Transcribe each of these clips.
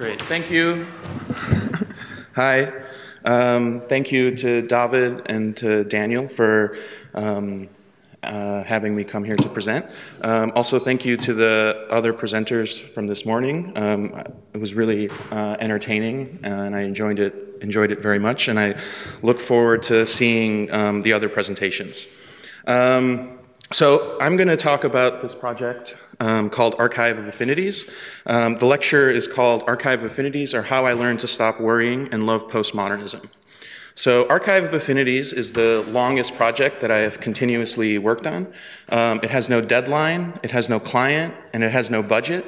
Great, thank you. Hi. Thank you to David and to Daniel for having me come here to present. Also, thank you to the other presenters from this morning. It was really entertaining, and I enjoyed it very much, and I look forward to seeing the other presentations. So I'm going to talk about this project called Archive of Affinities. The lecture is called Archive of Affinities, or How I Learned to Stop Worrying and Love Postmodernism. So Archive of Affinities is the longest project that I have continuously worked on. It has no deadline, it has no client, and it has no budget,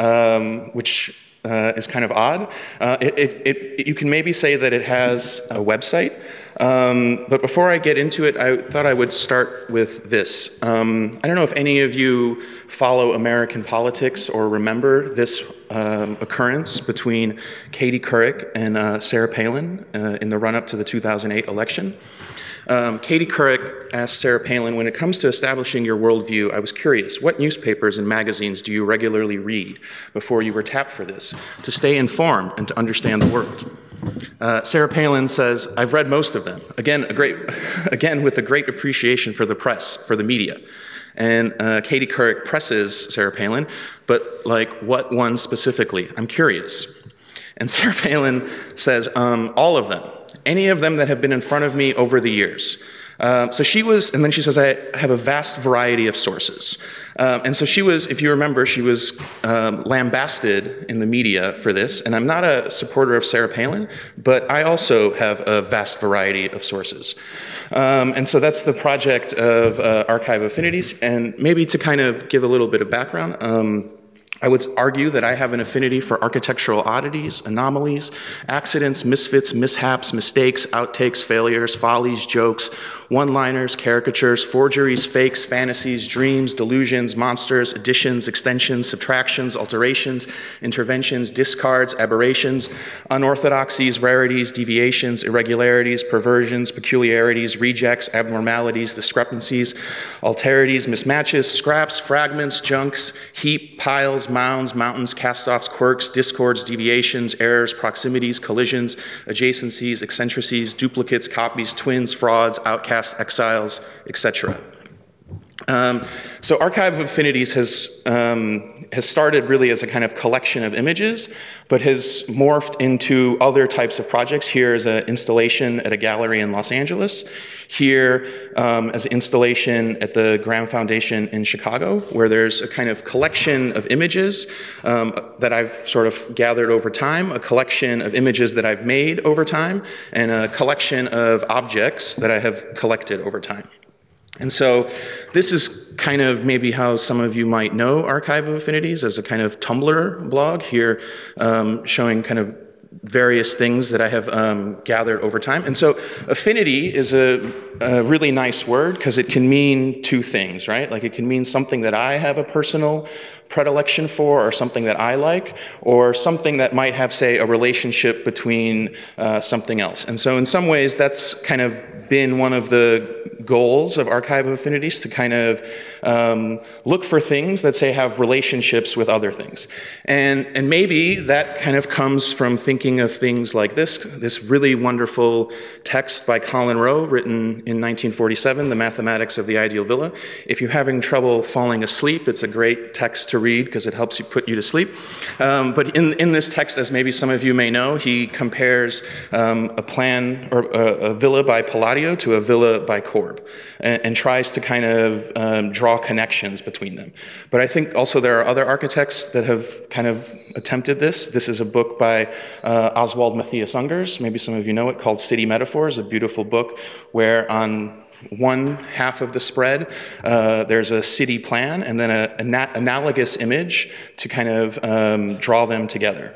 which is kind of odd. You can maybe say that it has a website. But before I get into it, I thought I would start with this. I don't know if any of you follow American politics or remember this occurrence between Katie Couric and Sarah Palin in the run-up to the 2008 election. Katie Couric asked Sarah Palin, when it comes to establishing your worldview, I was curious, what newspapers and magazines do you regularly read before you were tapped for this, to stay informed and to understand the world? Sarah Palin says, I've read most of them. Again, with a great appreciation for the press, for the media. And Katie Couric presses Sarah Palin, but like what one specifically? I'm curious. And Sarah Palin says, all of them. Any of them that have been in front of me over the years. So she was, and then she says, I have a vast variety of sources. And so she was, if you remember, she was lambasted in the media for this. And I'm not a supporter of Sarah Palin, but I also have a vast variety of sources. And so that's the project of Archive of Affinities. And maybe to kind of give a little bit of background, I would argue that I have an affinity for architectural oddities, anomalies, accidents, misfits, mishaps, mistakes, outtakes, failures, follies, jokes, one-liners, caricatures, forgeries, fakes, fantasies, dreams, delusions, monsters, additions, extensions, subtractions, alterations, interventions, discards, aberrations, unorthodoxies, rarities, deviations, irregularities, perversions, peculiarities, rejects, abnormalities, discrepancies, alterities, mismatches, scraps, fragments, junks, heap, piles, mounds, mountains, cast-offs, quirks, discords, deviations, errors, proximities, collisions, adjacencies, eccentricities, duplicates, copies, twins, frauds, outcasts, exiles, etc. So Archive of Affinities has started really as a kind of collection of images, but has morphed into other types of projects. Here is an installation at a gallery in Los Angeles. Here as an installation at the Graham Foundation in Chicago, where there's a kind of collection of images that I've sort of gathered over time, a collection of images that I've made over time, and a collection of objects that I have collected over time. And so this is kind of maybe how some of you might know Archive of Affinities as a kind of Tumblr blog here, showing kind of various things that I have gathered over time. And so affinity is a really nice word because it can mean two things, right? Like it can mean something that I have a personal predilection for, or something that I like, or something that might have, say, a relationship between something else. And so in some ways that's kind of been one of the goals of Archive of Affinities, to kind of look for things that, say, have relationships with other things. And maybe that kind of comes from thinking of things like this really wonderful text by Colin Rowe, written in 1947, The Mathematics of the Ideal Villa. If you're having trouble falling asleep, it's a great text to read because it helps you put you to sleep. But in this text, as maybe some of you may know, he compares a plan, or a villa by Palladio to a villa by Corb, and tries to kind of draw connections between them. But I think also there are other architects that have kind of attempted this. This is a book by Oswald Matthias Ungers, maybe some of you know it, called City Metaphors, a beautiful book where on one half of the spread, there's a city plan and then an analogous image to kind of draw them together.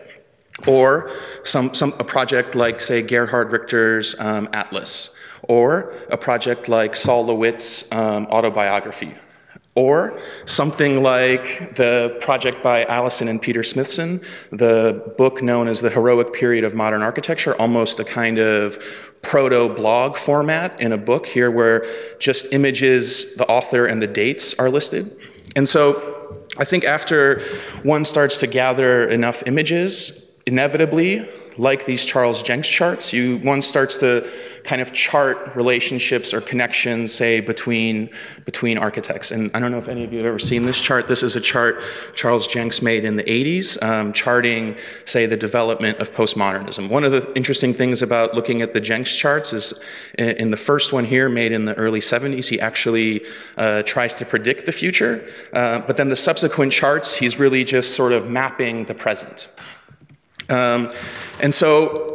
Or a project like, say, Gerhard Richter's Atlas, or a project like Saul LeWitt's autobiography, or something like the project by Allison and Peter Smithson, the book known as The Heroic Period of Modern Architecture, almost a kind of proto-blog format in a book here where just images, the author, and the dates are listed. And so I think after one starts to gather enough images, inevitably, like these Charles Jencks charts, one starts to kind of chart relationships or connections, say, between architects. And I don't know if any of you have ever seen this chart. This is a chart Charles Jencks made in the 80s, charting, say, the development of postmodernism. One of the interesting things about looking at the Jencks charts is in the first one here, made in the early 70s, he actually tries to predict the future. But then the subsequent charts, he's really just sort of mapping the present. And so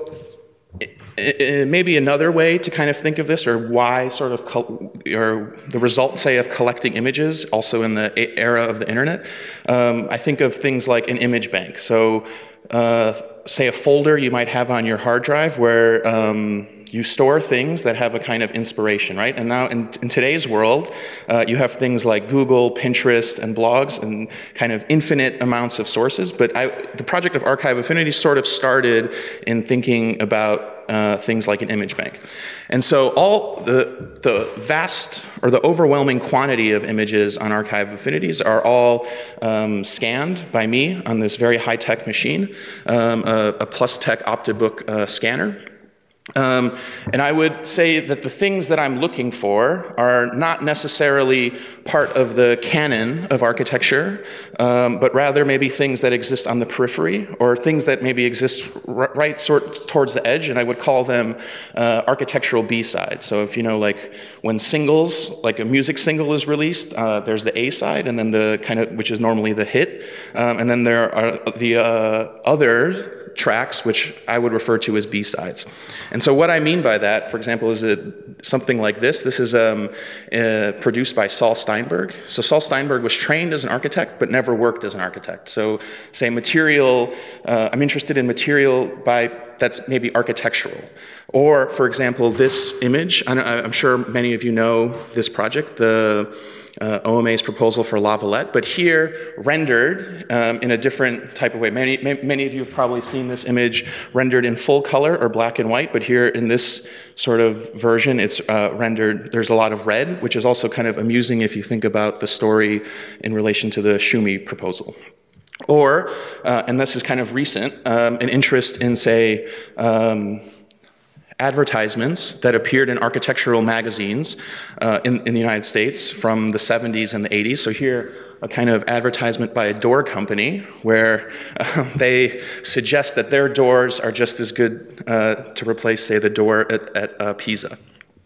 maybe another way to kind of think of this, or why sort of, or the result, say, of collecting images, also in the era of the internet, I think of things like an image bank. So say a folder you might have on your hard drive where you store things that have a kind of inspiration, right? And now in today's world, you have things like Google, Pinterest, and blogs, and kind of infinite amounts of sources. But the project of Archive Affinity sort of started in thinking about things like an image bank. And so all the vast, or the overwhelming quantity of images on Archive Affinities are all scanned by me on this very high-tech machine, a PlusTech OptiBook scanner. And I would say that the things that I'm looking for are not necessarily part of the canon of architecture, but rather maybe things that exist on the periphery, or things that maybe exist right towards the edge, and I would call them architectural B-sides. So if you know, like when singles, like a music single is released, there's the A-side, and then the kind of, which is normally the hit, and then there are the other tracks, which I would refer to as B-sides. And so what I mean by that, for example, is something like this. This is produced by Saul Steinberg. So Saul Steinberg was trained as an architect, but never worked as an architect. So say material, I'm interested in material that's maybe architectural. Or, for example, this image, I'm sure many of you know this project, the OMA's proposal for La Valette, but here rendered in a different type of way. Many of you have probably seen this image rendered in full color or black and white, but here in this sort of version, it's rendered, there's a lot of red, which is also kind of amusing if you think about the story in relation to the Schumi proposal. Or, and this is kind of recent, an interest in, say, advertisements that appeared in architectural magazines in the United States from the 70s and the 80s. So here, a kind of advertisement by a door company where they suggest that their doors are just as good to replace, say, the door at Pisa.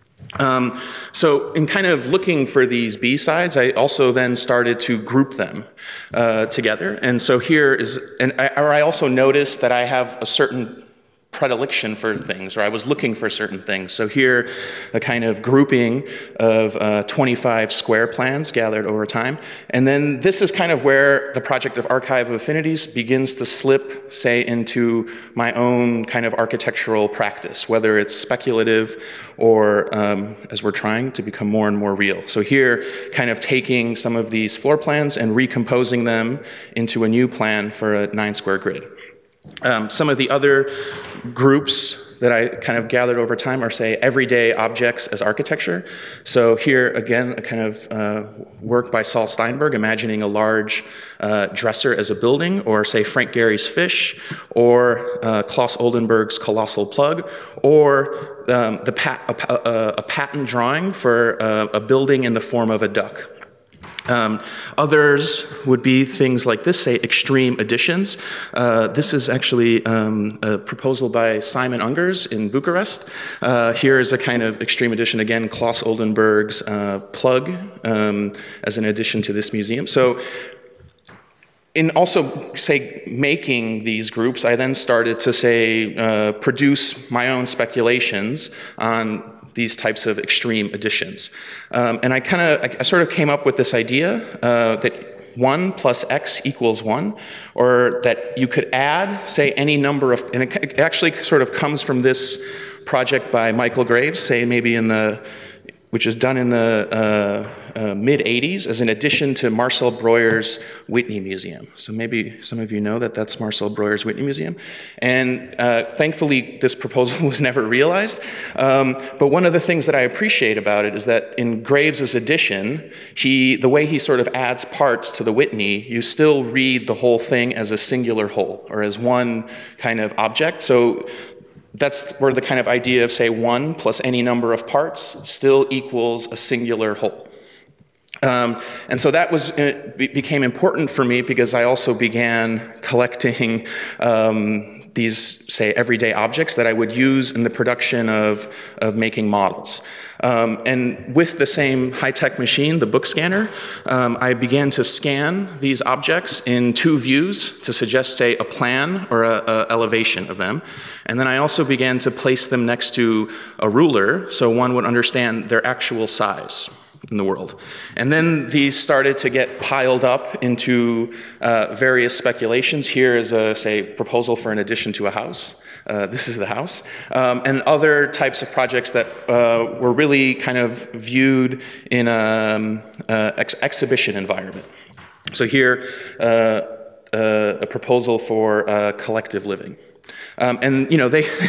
So in kind of looking for these B-sides, I also then started to group them together. And so here is, I also noticed that I have a certain predilection for things, or I was looking for certain things. So here, a kind of grouping of 25 square plans gathered over time. And then this is kind of where the project of Archive of Affinities begins to slip, say, into my own kind of architectural practice, whether it's speculative or, as we're trying, to become more and more real. So here, kind of taking some of these floor plans and recomposing them into a new plan for a 9-square grid. Some of the other groups that I kind of gathered over time are, say, everyday objects as architecture. So here, again, a kind of work by Saul Steinberg, imagining a large dresser as a building, or, say, Frank Gehry's fish, or Claes Oldenburg's colossal plug, or a patent drawing for a building in the form of a duck. Others would be things like this, say, extreme additions. This is actually a proposal by Simon Ungers in Bucharest. Here is a kind of extreme addition, again, Claes Oldenburg's plug as an addition to this museum. So in also, say, making these groups, I then started to, say, produce my own speculations on these types of extreme additions. And I sort of came up with this idea that 1 plus x equals 1, or that you could add, say, any number of, and it actually sort of comes from this project by Michael Graves, say maybe in the, which is done in the mid-'80s as an addition to Marcel Breuer's Whitney Museum. So maybe some of you know that that's Marcel Breuer's Whitney Museum. And thankfully, this proposal was never realized. But one of the things that I appreciate about it is that in Graves's edition, the way he sort of adds parts to the Whitney, you still read the whole thing as a singular whole, or as one kind of object. So that's where the kind of idea of, say, 1 plus any number of parts still equals a singular whole. And so that became important for me because I also began collecting these, say, everyday objects that I would use in the production of making models. And with the same high-tech machine, the book scanner, I began to scan these objects in 2 views to suggest, say, a plan or a elevation of them. And then I also began to place them next to a ruler so one would understand their actual size in the world. And then these started to get piled up into various speculations. Here is a, say, proposal for an addition to a house. This is the house. And other types of projects that were really kind of viewed in an exhibition environment. So here, a proposal for collective living. And you know,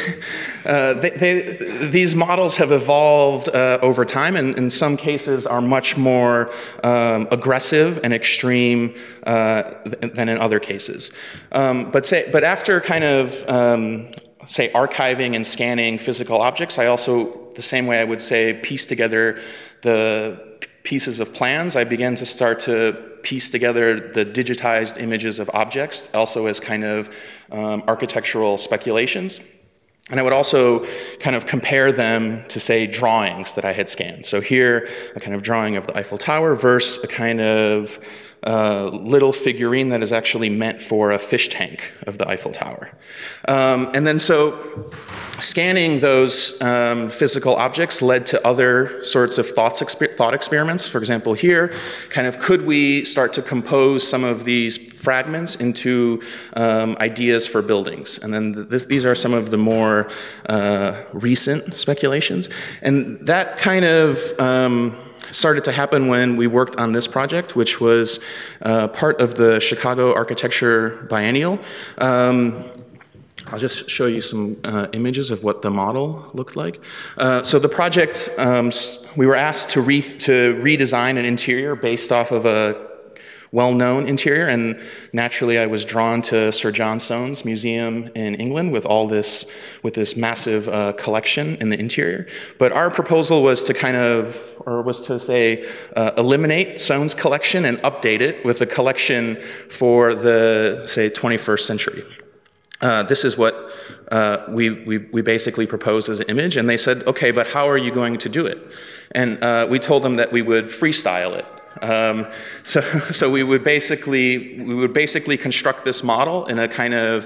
these models have evolved over time, and in some cases are much more aggressive and extreme than in other cases. But after kind of say archiving and scanning physical objects, I also, the same way I would say, piece together the pieces of plans. I began to start to piece together the digitized images of objects, also as kind of architectural speculations. And I would also kind of compare them to, say, drawings that I had scanned. So here, a kind of drawing of the Eiffel Tower versus a kind of little figurine that is actually meant for a fish tank of the Eiffel Tower. And then so scanning those physical objects led to other sorts of thought experiments. For example, here, kind of could we start to compose some of these fragments into ideas for buildings? And then these are some of the more recent speculations. And that kind of started to happen when we worked on this project, which was part of the Chicago Architecture Biennial. I'll just show you some images of what the model looked like. So the project, we were asked to redesign an interior based off of a well-known interior, and naturally I was drawn to Sir John Soane's museum in England with this massive collection in the interior. But our proposal was to say, eliminate Soane's collection and update it with a collection for the, say, 21st century. This is what we basically proposed as an image, and they said, okay, but how are you going to do it? And we told them that we would freestyle it. So we would basically construct this model in a kind of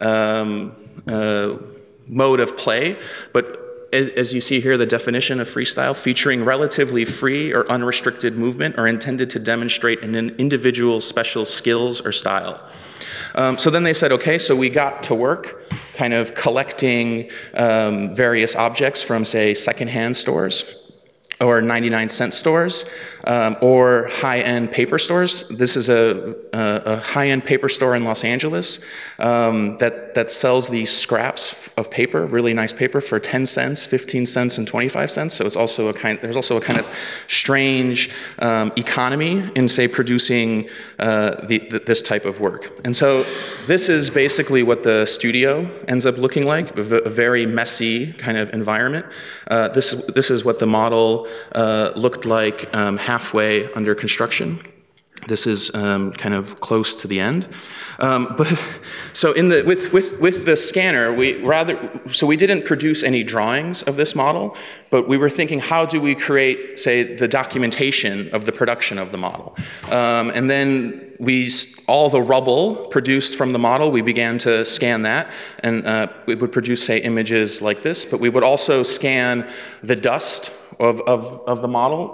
mode of play, but as you see here, the definition of freestyle, featuring relatively free or unrestricted movement, are intended to demonstrate an individual's special skills or style. So then they said, okay, so we got to work kind of collecting various objects from, say, secondhand stores or 99-cent stores, or high-end paper stores. This is a high-end paper store in Los Angeles that sells these scraps of paper, really nice paper, for 10 cents, 15 cents, and 25 cents. So it's also there's also a kind of strange economy in, say, producing this type of work. And so this is basically what the studio ends up looking like, a very messy kind of environment. This is what the model looked like halfway under construction. This is kind of close to the end. But so with the scanner, we didn't produce any drawings of this model, but we were thinking, how do we create, say, the documentation of the production of the model? And then all the rubble produced from the model, we began to scan that, and we would produce, say, images like this, but we would also scan the dust of the model,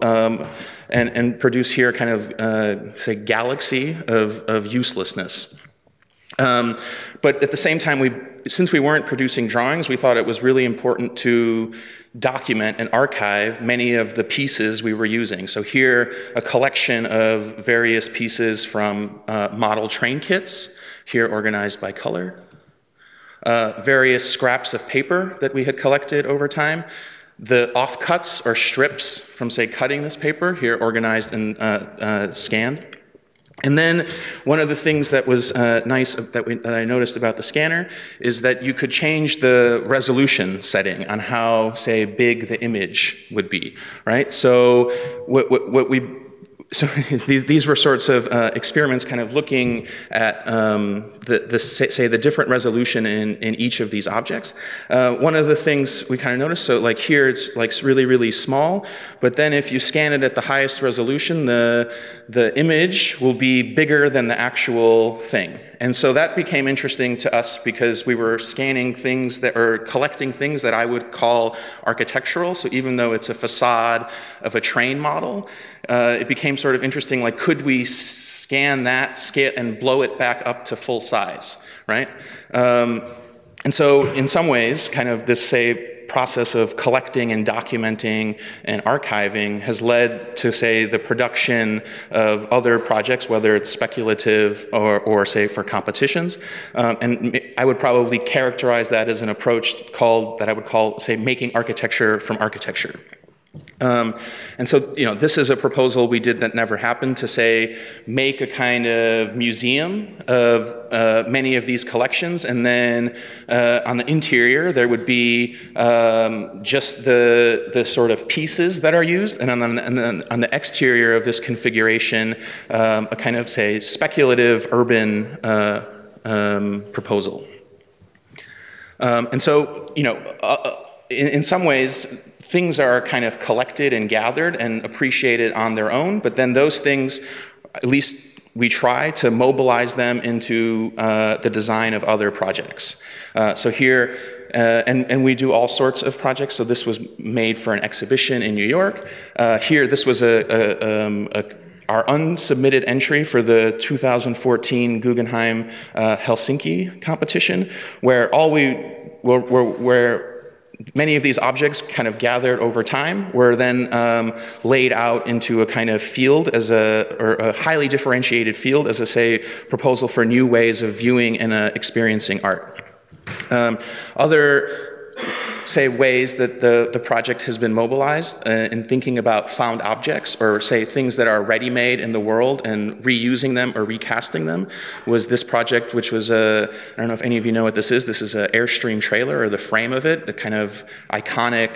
and produce here kind of, say, galaxy of uselessness. But at the same time, since we weren't producing drawings, we thought it was really important to document and archive many of the pieces we were using. So here, a collection of various pieces from model train kits, here organized by color. Various scraps of paper that we had collected over time. The offcuts or strips from, say, cutting this paper, here organized and scanned. And then one of the things that was nice that I noticed about the scanner is that you could change the resolution setting on how, say, big the image would be, right? So these were sorts of experiments kind of looking at the different resolution in each of these objects. One of the things we kind of noticed, so like here it's like really, really small, but then if you scan it at the highest resolution, the image will be bigger than the actual thing. And so that became interesting to us because we were scanning things that are collecting things that I would call architectural. So even though it's a facade of a train model, it became sort of interesting, like could we scan that, scale, and blow it back up to full size, right? And so in some ways, kind of this, say, process of collecting and documenting and archiving has led to, say, the production of other projects, whether it's speculative or say, for competitions. And I would probably characterize that as an approach that I would call, say, making architecture from architecture. And so, you know, this is a proposal we did that never happened to, say, make a kind of museum of many of these collections, and then on the interior there would be just the sort of pieces that are used, and on the exterior of this configuration, a kind of, say, speculative urban proposal. And so, you know, in some ways, things are kind of collected and gathered and appreciated on their own, but then those things, at least we try to mobilize them into the design of other projects. So here, and we do all sorts of projects. So this was made for an exhibition in New York. Here, this was our unsubmitted entry for the 2014 Guggenheim Helsinki competition, where where many of these objects kind of gathered over time were then laid out into a kind of field or a highly differentiated field as a, say, proposal for new ways of viewing and experiencing art. Other, say, ways that the project has been mobilized in thinking about found objects, or say things that are ready-made in the world and reusing them or recasting them, was this project, which was I don't know if any of you know what this is. This is an Airstream trailer, or the frame of it, the kind of iconic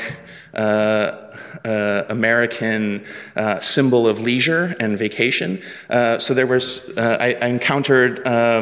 American symbol of leisure and vacation. So there was, I encountered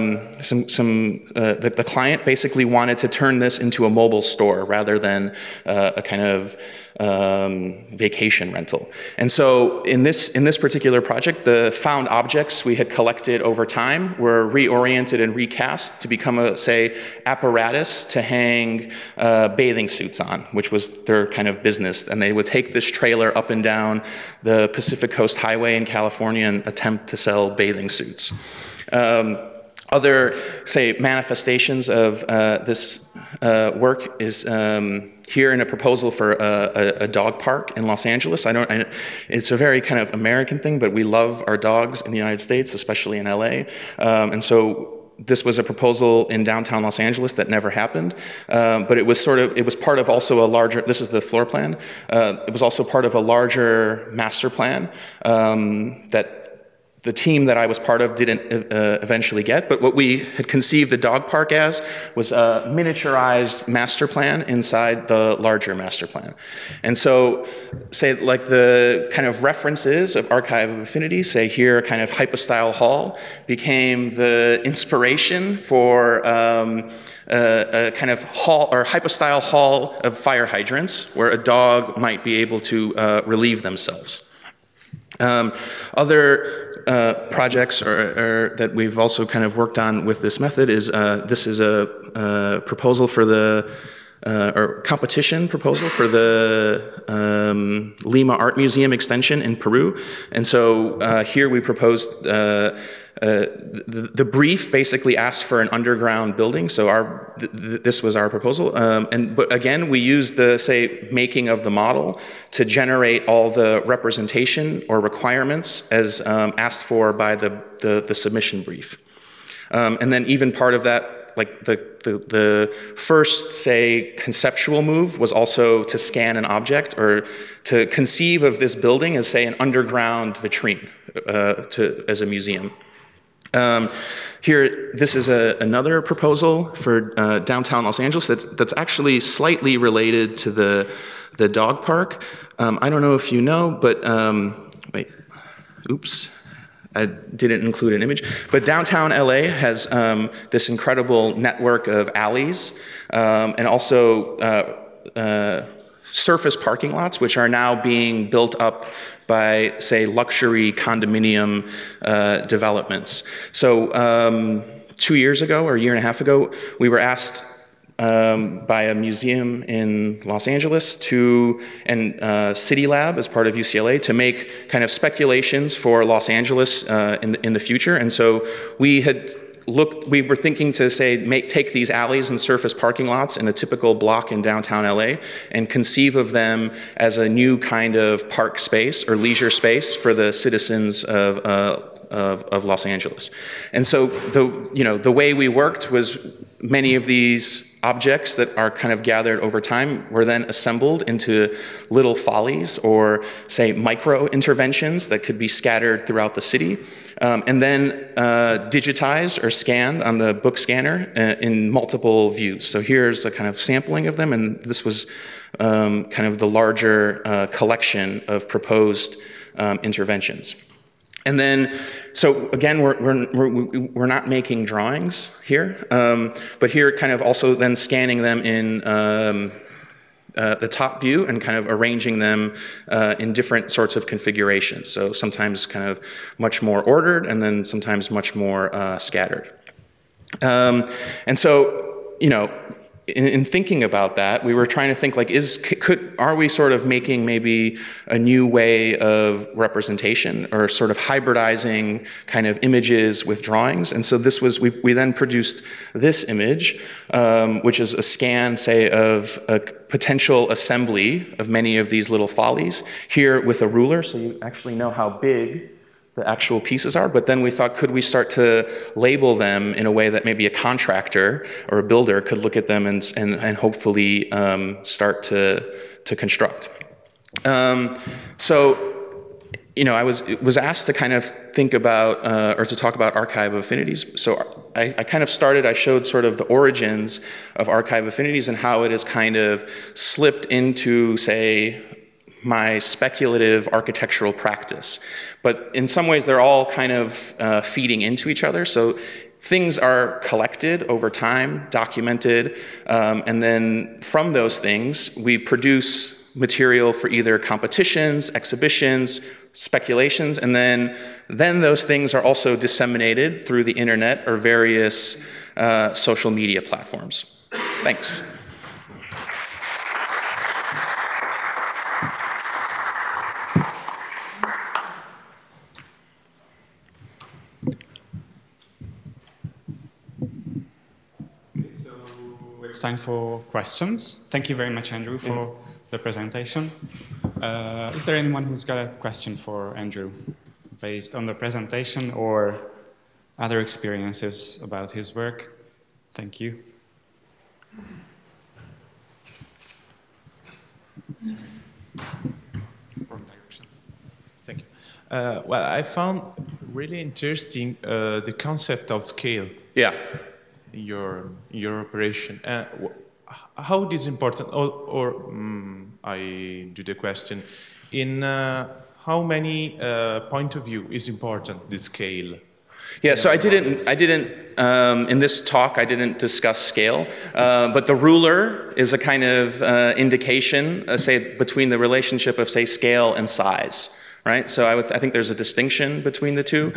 the client basically wanted to turn this into a mobile store rather than a kind of vacation rental. And so in this particular project, the found objects we had collected over time were reoriented and recast to become a, say, apparatus to hang bathing suits on, which was their kind of business. And they would take this trailer up and down the Pacific Coast Highway in California and attempt to sell bathing suits. Other, say, manifestations of this work is here in a proposal for a dog park in Los Angeles. It's a very kind of American thing, but we love our dogs in the United States, especially in LA. And so this was a proposal in downtown Los Angeles that never happened, but it was part of also a larger, this is the floor plan, it was also part of a larger master plan that the team that I was part of didn't eventually get, but what we had conceived the dog park as was a miniaturized master plan inside the larger master plan. And so, say, like the kind of references of Archive of Affinity, say here, kind of hypostyle hall, became the inspiration for a kind of hall, or hypostyle hall of fire hydrants, where a dog might be able to relieve themselves. Other projects that we've also kind of worked on with this method is this is a proposal for the or competition proposal for the Lima Art Museum extension in Peru. And so here we proposed, the brief basically asked for an underground building, so this was our proposal. But again, we used the, say, making of the model to generate all the representation or requirements as asked for by the submission brief. And then even part of that, like the first, say, conceptual move was also to scan an object or to conceive of this building as, say, an underground vitrine as a museum. Here, this is another proposal for downtown Los Angeles that's actually slightly related to the dog park. I don't know if you know, but wait, oops. I didn't include an image, but downtown LA has this incredible network of alleys and also surface parking lots, which are now being built up by, say, luxury condominium developments. So 2 years ago or a year and a half ago, we were asked by a museum in Los Angeles and City Lab as part of UCLA to make kind of speculations for Los Angeles in the future. And so we were thinking to say, take these alleys and surface parking lots in a typical block in downtown LA and conceive of them as a new kind of park space or leisure space for the citizens of Los Angeles. And so the way we worked was many of these objects that are kind of gathered over time were then assembled into little follies or, say, micro interventions that could be scattered throughout the city, and then digitized or scanned on the book scanner in multiple views. So here's a kind of sampling of them, and this was kind of the larger collection of proposed interventions. And then, so again, we're not making drawings here, but here kind of also then scanning them in the top view and kind of arranging them in different sorts of configurations. So sometimes kind of much more ordered and then sometimes much more scattered. And so, in thinking about that, we were trying to think like, are we sort of making maybe a new way of representation or sort of hybridizing kind of images with drawings? And so this was, we then produced this image, which is a scan, say, of a potential assembly of many of these little follies, here with a ruler, so you actually know how big the actual pieces are, but then we thought, could we start to label them in a way that maybe a contractor or a builder could look at them and hopefully start to construct. So, I was asked to kind of think about, or to talk about Archive of Affinities. So I kind of started, I showed sort of the origins of Archive of Affinities and how it has kind of slipped into, say, my speculative architectural practice. But in some ways, they're all kind of feeding into each other. So things are collected over time, documented, and then from those things, we produce material for either competitions, exhibitions, speculations, and then those things are also disseminated through the internet or various social media platforms. Thanks. It's time for questions. Thank you very much, Andrew, for the presentation. Is there anyone who's got a question for Andrew based on the presentation or other experiences about his work? Thank you. Thank you. Well, I found really interesting the concept of scale. Yeah. In your operation. How it is important, I do the question, in how many point of view is important, the scale? Yeah, so I didn't in this talk, I didn't discuss scale, but the ruler is a kind of indication, say, between the relationship of, say, scale and size, right? So I think there's a distinction between the two.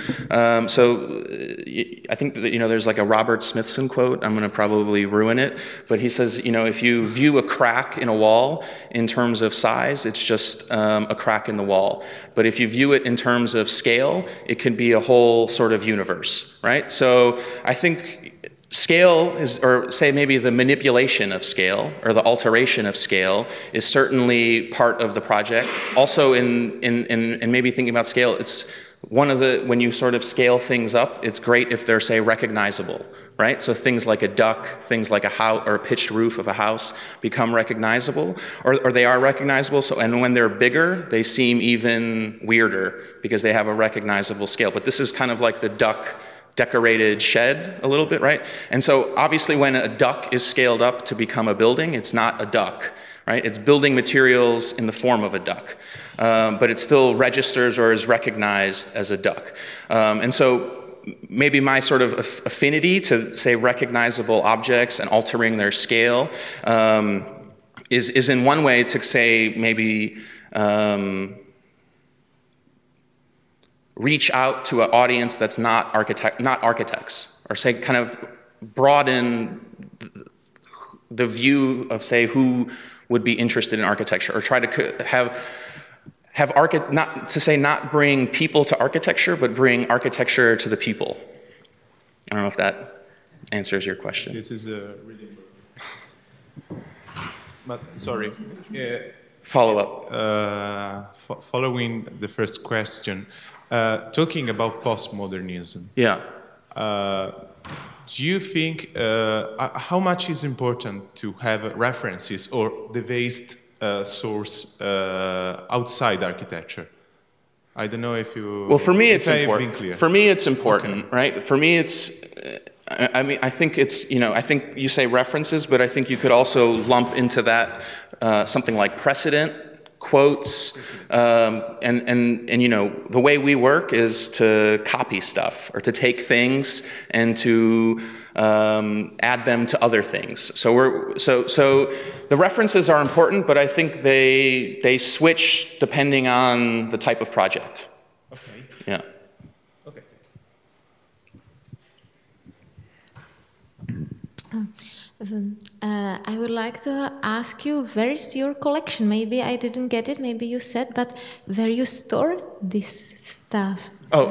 I think that, there's like a Robert Smithson quote. I'm going to probably ruin it, but he says, if you view a crack in a wall in terms of size, it's just a crack in the wall. But if you view it in terms of scale, it can be a whole sort of universe, right? So I think scale is, or say maybe the manipulation of scale or the alteration of scale is certainly part of the project. Also in maybe thinking about scale, it's one of the, when you sort of scale things up, it's great if they're, say, recognizable, right? So things like a duck, things like a house or a pitched roof of a house become recognizable, or they are recognizable. So, and when they're bigger, they seem even weirder because they have a recognizable scale. But this is kind of like the duck decorated shed a little bit, right? And so obviously when a duck is scaled up to become a building, it's not a duck, right? It's building materials in the form of a duck, but it still registers or is recognized as a duck. And so maybe my sort of affinity to, say, recognizable objects and altering their scale is in one way to say maybe reach out to an audience that's not architects, or say kind of broaden the view of, say, who would be interested in architecture, or try to not bring people to architecture, but bring architecture to the people. I don't know if that answers your question. This is a really important. But sorry. Follow up. Following the first question, talking about postmodernism. Yeah. Do you think how much is important to have references or the based source outside architecture? I don't know if you. Well, for me, it's important. For me, it's important, okay. Right? For me, it's. I mean, I think it's. I think you say references, but I think you could also lump into that something like precedent, quotes, and the way we work is to copy stuff or to take things and to add them to other things. So the references are important, but I think they switch depending on the type of project. Okay. Yeah. Okay. I would like to ask you, where is your collection? Maybe I didn't get it, maybe you said, but where you store this stuff? Oh,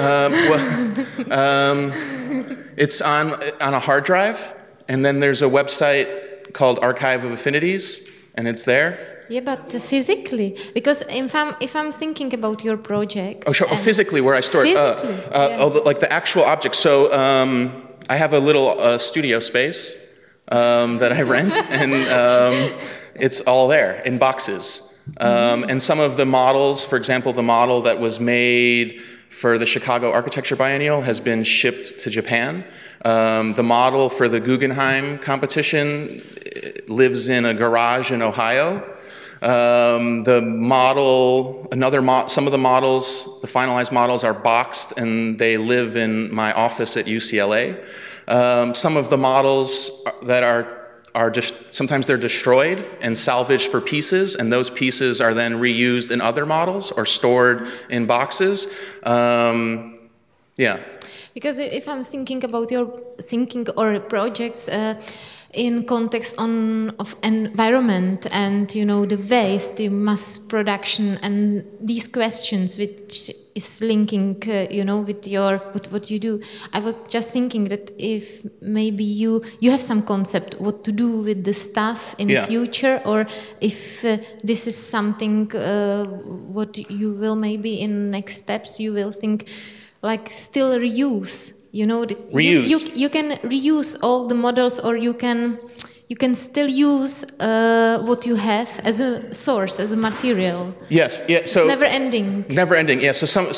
it's on a hard drive, and then there's a website called Archive of Affinities, and it's there. Yeah, but physically, because if I'm thinking about your project. Oh, sure. Oh, physically, where I store it. Physically. Yeah. Like the actual object. So I have a little studio space that I rent, and it's all there in boxes. And some of the models, for example, the model that was made for the Chicago Architecture Biennial has been shipped to Japan. The model for the Guggenheim competition lives in a garage in Ohio. The model, some of the models, the finalized models are boxed and they live in my office at UCLA. Some of the models that are just, sometimes they're destroyed and salvaged for pieces, and those pieces are then reused in other models or stored in boxes. Yeah. Because if I'm thinking about your thinking or projects in context of environment and the waste, the mass production, and these questions which is linking with what you do, I was just thinking that if maybe you have some concept what to do with the stuff in the future, or if this is something what you will maybe in next steps you will think like still reuse. Reuse. You can reuse all the models, or you can still use what you have as a source, as a material. Yes. Yeah. So it's never ending. Never ending. Yeah.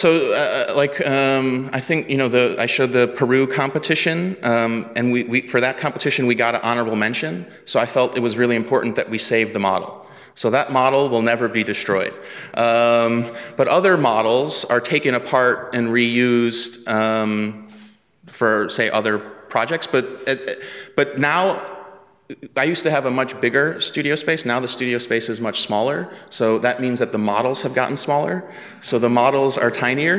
I think I showed the Peru competition, and we for that competition we got an honorable mention. So I felt it was really important that we save the model. So that model will never be destroyed. But other models are taken apart and reused for, say, other projects. But now I used to have a much bigger studio space. Now the studio space is much smaller. So that means that the models have gotten smaller. So the models are tinier.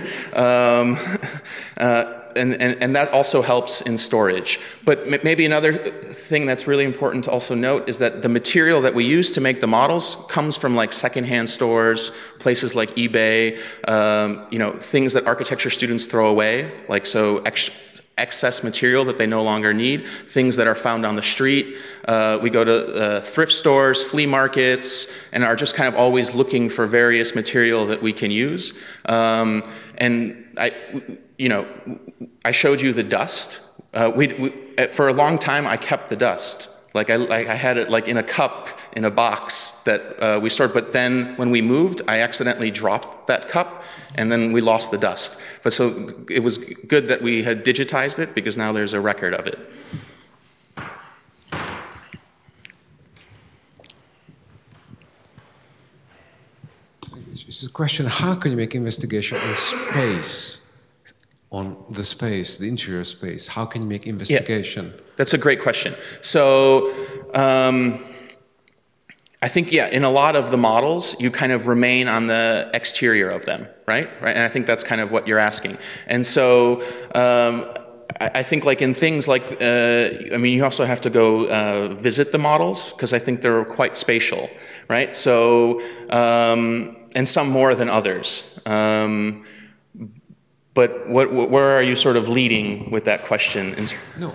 And that also helps in storage. But maybe another thing that's really important to also note is that the material that we use to make the models comes from like secondhand stores, places like eBay, you know, things that architecture students throw away, like so excess material that they no longer need, things that are found on the street. We go to thrift stores, flea markets, and are just kind of always looking for various material that we can use. And you know, I showed you the dust. For a long time, I kept the dust. Like I had it like in a cup, in a box that we stored. But then when we moved, I accidentally dropped that cup, and then we lost the dust. But so it was good that we had digitized it, because now there's a record of it. It's a question, how can you make investigation on space, on the space, the interior space? How can you make investigation? Yeah, that's a great question. So I think, yeah, in a lot of the models, you kind of remain on the exterior of them, right? And I think that's kind of what you're asking. And so I think like in things like, I mean, you also have to go visit the models, because I think they're quite spatial, right? So, and some more than others. But where are you sort of leading with that question? No,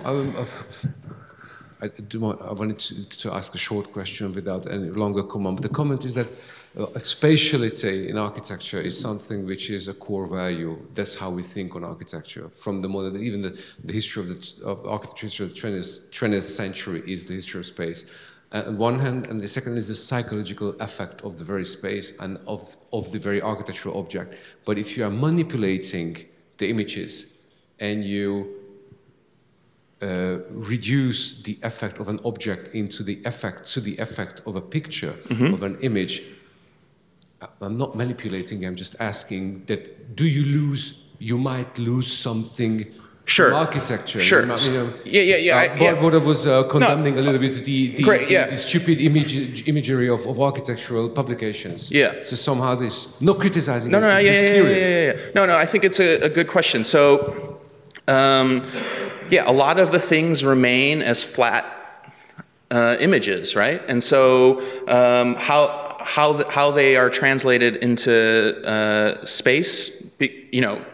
I wanted to ask a short question without any longer comment. But the comment is that spatiality in architecture is something which is a core value. That's how we think on architecture. From the modern, even the history of architecture of the 20th century is the history of space. On one hand, and the second is the psychological effect of the very space and of the very architectural object. But if you are manipulating the images and you reduce the effect of an object into the effect of a picture, of an image, I'm not manipulating, I'm just asking that you might lose something. Sure. Architecture. Sure. What was condemning a little bit the stupid imagery of architectural publications. Yeah. So somehow this, not criticizing. No, Curious. No, I think it's a good question. So, yeah, a lot of the things remain as flat images, right? And so, how they are translated into space, you know.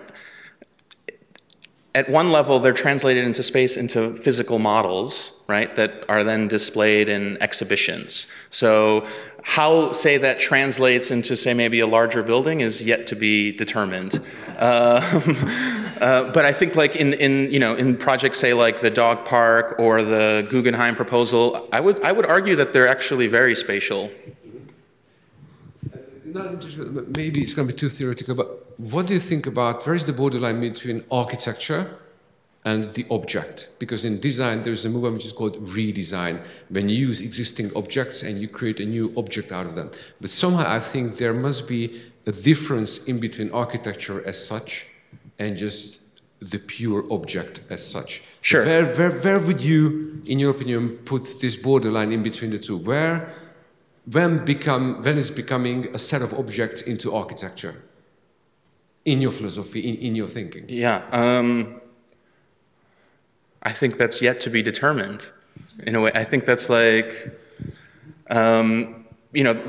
At one level, they're translated into space into physical models, right, that are then displayed in exhibitions. So how, say, that translates into, say, maybe a larger building is yet to be determined. But I think like in projects, say, like the dog park or the Guggenheim proposal, I would argue that they're actually very spatial. Maybe it's going to be too theoretical, but what do you think about, where is the borderline between architecture and the object? Because in design, there's a movement which is called redesign, when you use existing objects and you create a new object out of them. But somehow I think there must be a difference in between architecture as such and just the pure object as such. Sure. Where would you, in your opinion, put this borderline in between the two? When is becoming a set of objects into architecture? In your philosophy, in your thinking? Yeah, I think that's yet to be determined. In a way, I think that's like, you know,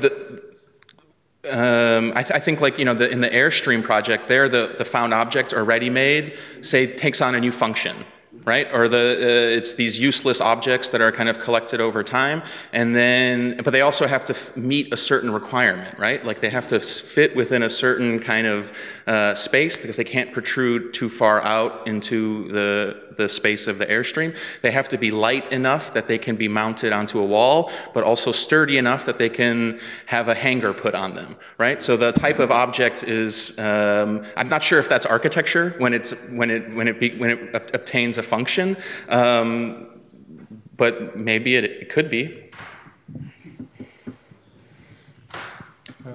I think like, you know, in the Airstream project, there the found object or ready-made, say, takes on a new function. Right, or it's these useless objects that are kind of collected over time, and then, but they also have to meet a certain requirement, right? Like they have to fit within a certain kind of space, because they can't protrude too far out into the space of the Airstream. They have to be light enough that they can be mounted onto a wall, but also sturdy enough that they can have a hanger put on them, right? So the type of object is, I'm not sure if that's architecture when it obtains a function, but maybe it could be.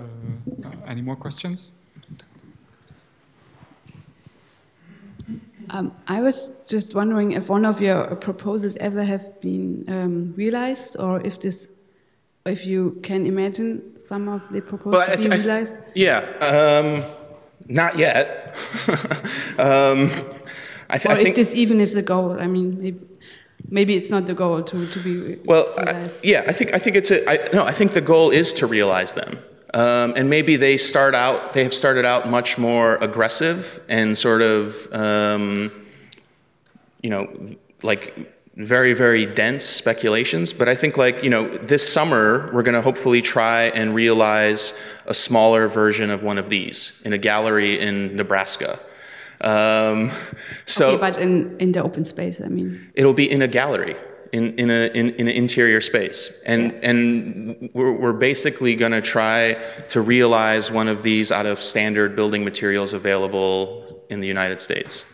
Any more questions? I was just wondering if one of your proposals ever have been realized, or if you can imagine some of the proposals being realized. Not yet. Even if the goal, I mean, maybe it's not the goal to be realized. I think the goal is to realize them. And maybe they have started out much more aggressive and sort of, like very, very dense speculations. But I think this summer, we're going to hopefully try and realize a smaller version of one of these in a gallery in Nebraska. But in the open space, I mean. It'll be in a gallery. In an interior space, and we're basically going to try to realize one of these out of standard building materials available in the United States.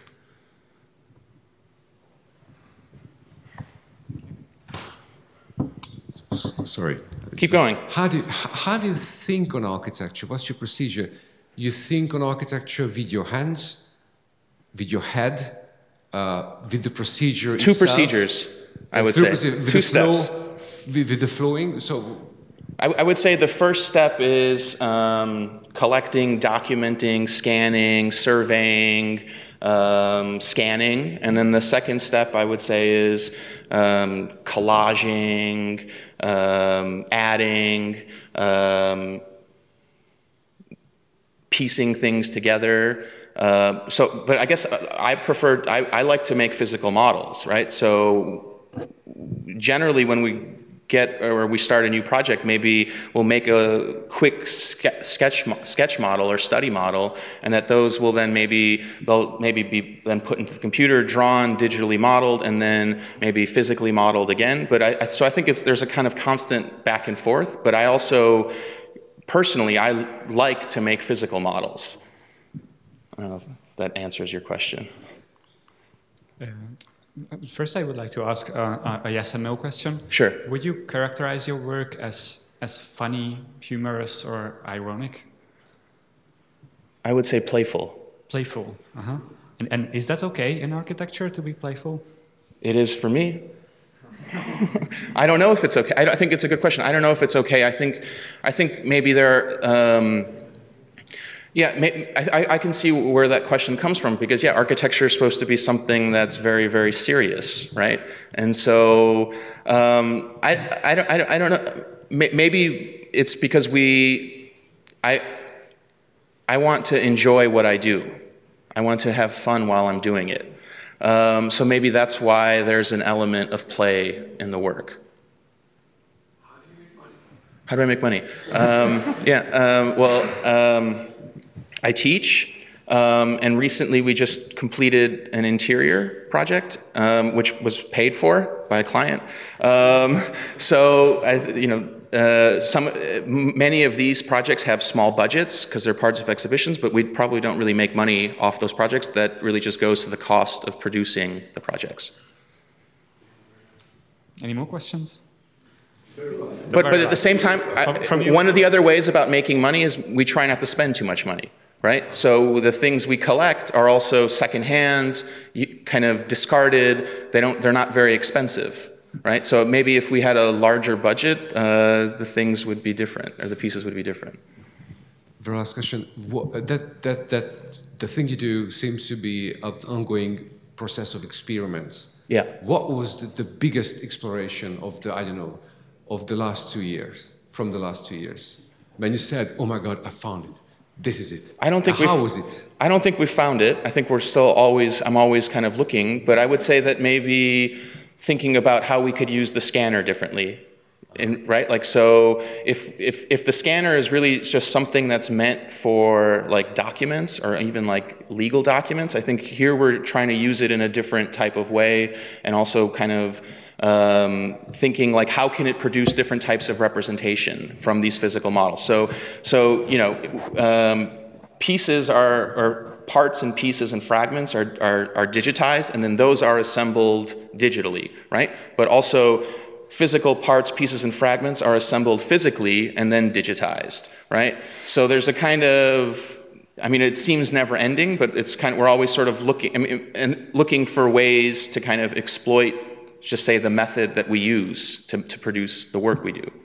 Sorry. Keep going. How do you think on architecture? What's your procedure? You think on architecture with your hands, with your head, with the procedure itself? Two procedures. I would say two steps. With the flowing, so I would say the first step is collecting, documenting, scanning, surveying, scanning, and then the second step I would say is collaging, adding, piecing things together. But I guess I like to make physical models, right? So generally when we start a new project, maybe we'll make a quick sketch model or study model, and that those will then they'll be then put into the computer, drawn, digitally modeled, and then maybe physically modeled again. But so I think there's a kind of constant back and forth, but I also, personally, I like to make physical models. I don't know if that answers your question. First, I would like to ask a yes and no question. Sure. Would you characterize your work as funny, humorous, or ironic? I would say playful. Playful. Uh-huh. And is that okay in architecture to be playful? It is for me. I don't know if it's okay. I think it's a good question. I don't know if it's okay. I think maybe there are. I can see where that question comes from, because architecture is supposed to be something that's very, very serious, right? And so I don't know. Maybe it's because I want to enjoy what I do. I want to have fun while I'm doing it. So maybe that's why there's an element of play in the work. How do I make money? I teach, and recently we just completed an interior project, which was paid for by a client. Many of these projects have small budgets because they're parts of exhibitions, but we probably don't really make money off those projects. That really just goes to the cost of producing the projects. Any more questions? But at the same time, one of the other ways about making money is we try not to spend too much money, right? So the things we collect are also secondhand, kind of discarded. They're not very expensive, right? So maybe if we had a larger budget, the things would be different, or the pieces would be different. Very last question. The thing you do seems to be an ongoing process of experiments. Yeah. What was the biggest exploration of the last 2 years, from the last 2 years? When you said, oh my God, I found it. This is it. How was it? I don't think we found it. I think I'm always kind of looking, but I would say that maybe thinking about how we could use the scanner differently. Right? Like, so if the scanner is really just something that's meant for like documents or even like legal documents, I think here we're trying to use it in a different type of way, and also kind of thinking like how can it produce different types of representation from these physical models. So pieces or parts and pieces and fragments are digitized, and then those are assembled digitally, right? But also physical parts, pieces, and fragments are assembled physically and then digitized, right? So there's a kind of I mean, it seems never ending, but it's kind of, we're always sort of looking for ways to kind of exploit, just say, the method that we use to produce the work we do.